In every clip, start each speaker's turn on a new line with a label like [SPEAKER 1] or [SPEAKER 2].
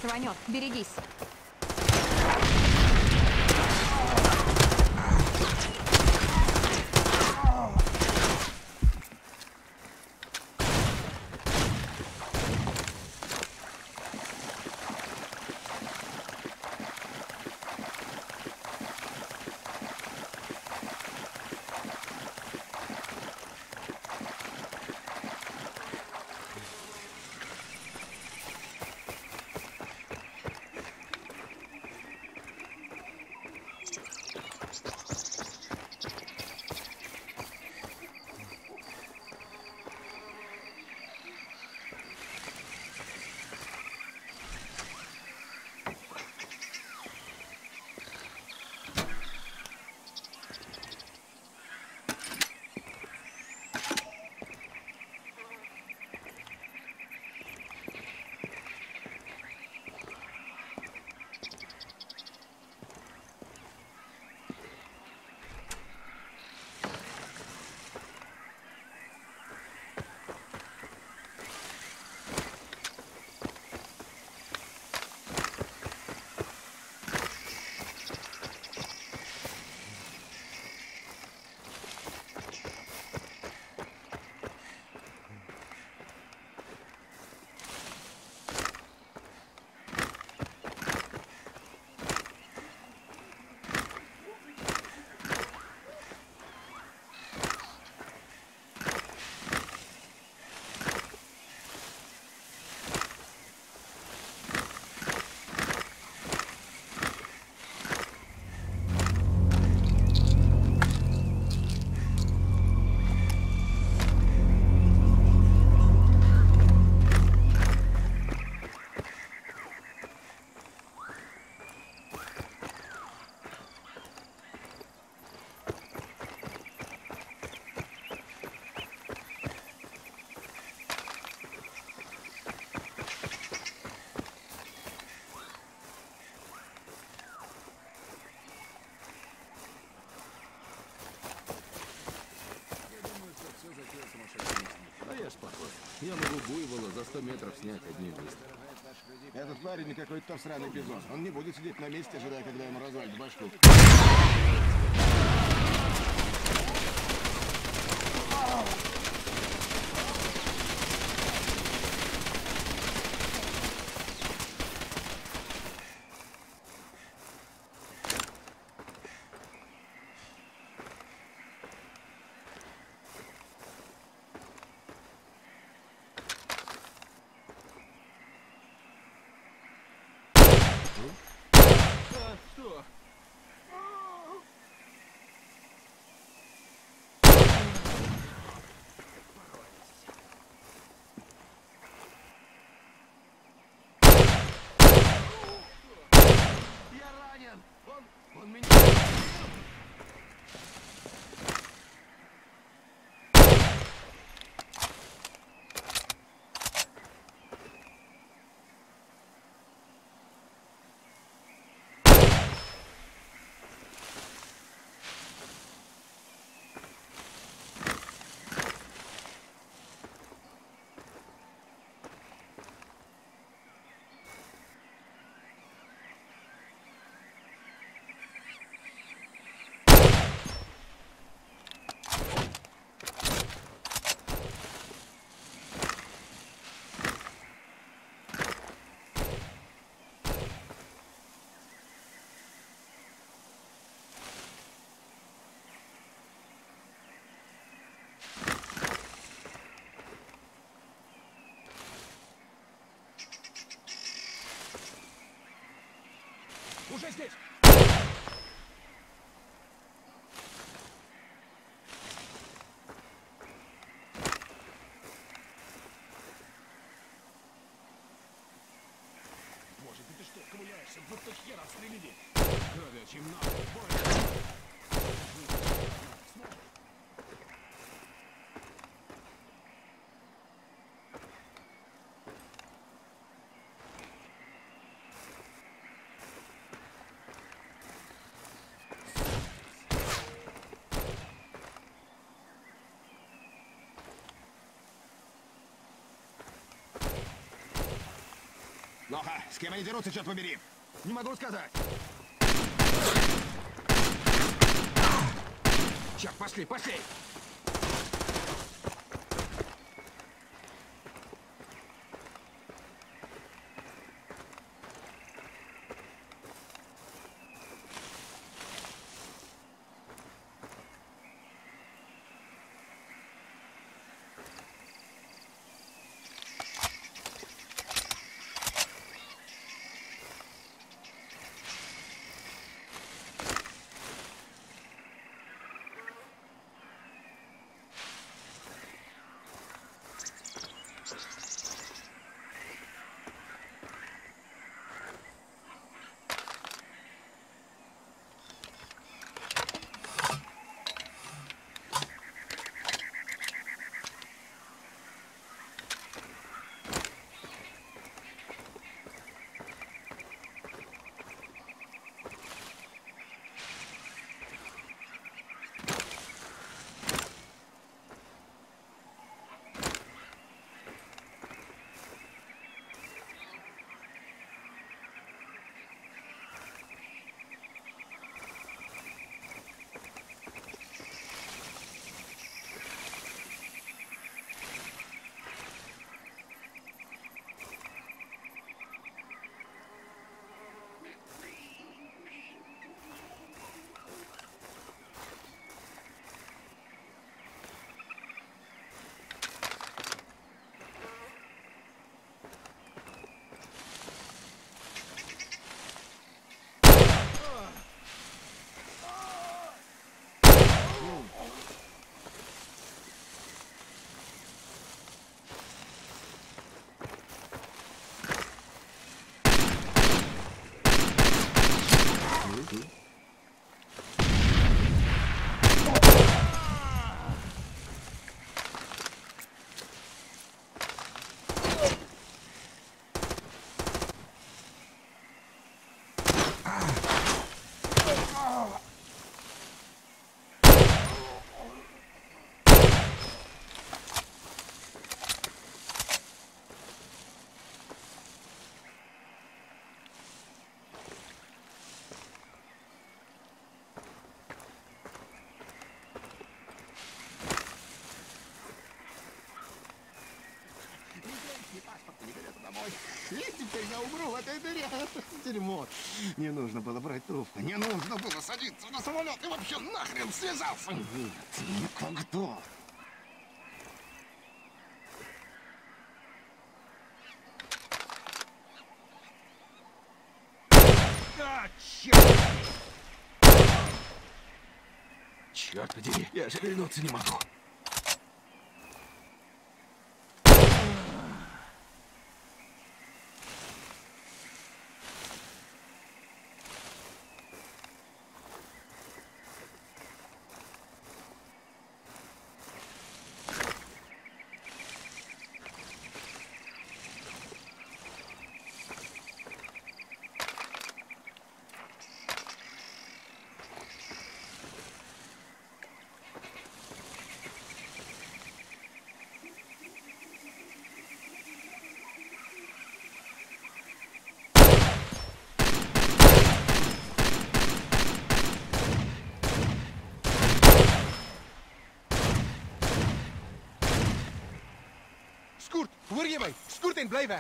[SPEAKER 1] рванет. Берегись.
[SPEAKER 2] Я могу буйвола за 100 метров снять одним выстрелом.
[SPEAKER 3] Этот парень не какой-то сраный бизон. Он не будет сидеть на месте, ожидая, когда ему развалит башку.
[SPEAKER 2] Что? Я ранен! Он меня...
[SPEAKER 3] Уже здесь! Боже, да ты что, ковыляешься, будто хера стрелили! Крови очень много, больно! Плохо. С кем они дерутся, черт побери? Не могу сказать. Черт, пошли, пошли!
[SPEAKER 1] И теперь я умру в этой дыре. Дерьмо. Не нужно было брать трубку. Не нужно было садиться на самолет. И вообще нахрен связался. Нет, никогда.
[SPEAKER 3] А, черт!
[SPEAKER 2] Черт подери, я шевельнуться не могу.
[SPEAKER 3] Scoot, hoor je mij? Scoot in, blijf weg.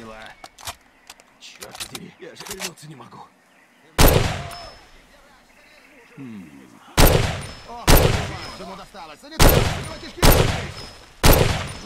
[SPEAKER 3] 2. Черт подери, я же вернуться не могу.
[SPEAKER 1] О, ему досталось. Санитар, у него кишки вылезли.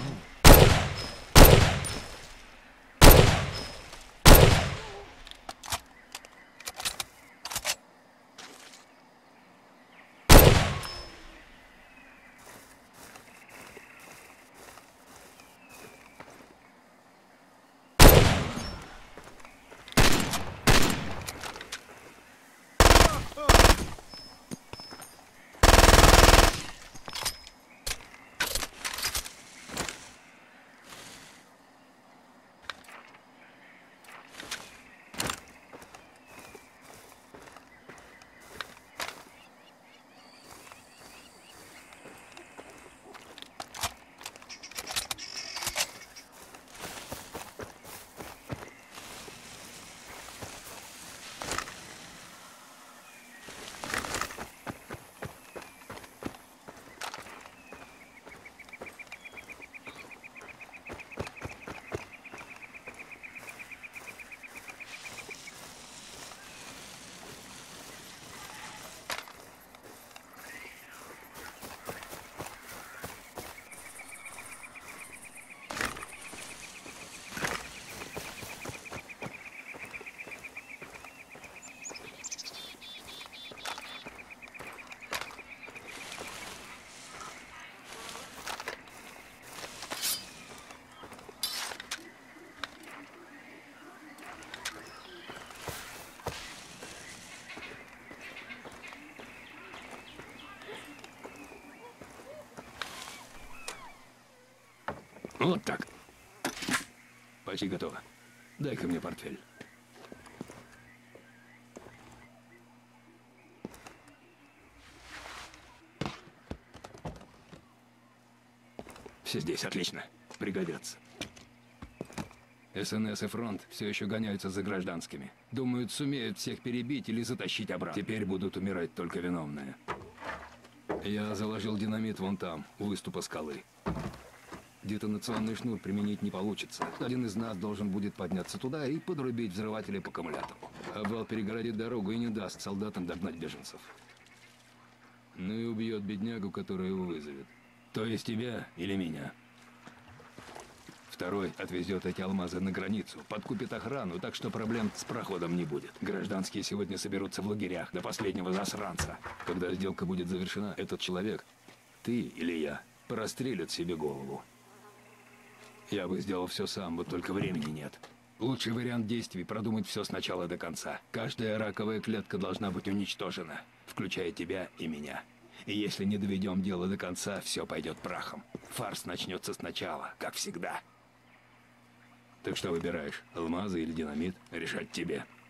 [SPEAKER 2] Вот так. Почти готово. Дай-ка мне портфель. Все здесь, отлично. Пригодятся. СНС и фронт все еще гоняются за гражданскими. Думают, сумеют всех перебить или затащить обратно. Теперь будут умирать только виновные. Я заложил динамит вон там, у выступа скалы. Детонационный шнур применить не получится. Один из нас должен будет подняться туда и подрубить взрыватели по аккумулятору. Обвал перегородит дорогу и не даст солдатам догнать беженцев. Ну и убьет беднягу, который его вызовет. То есть тебя или меня. Второй отвезет эти алмазы на границу, подкупит охрану, так что проблем с проходом не будет. Гражданские сегодня соберутся в лагерях до последнего засранца. Когда сделка будет завершена, этот человек, ты или я, прострелят себе голову. Я бы сделал все сам, вот только времени нет. Лучший вариант действий — продумать все с начала до конца. Каждая раковая клетка должна быть уничтожена, включая тебя и меня. И если не доведем дело до конца, все пойдет прахом. Фарс начнется сначала, как всегда. Так что выбираешь, алмазы или динамит? Решать тебе.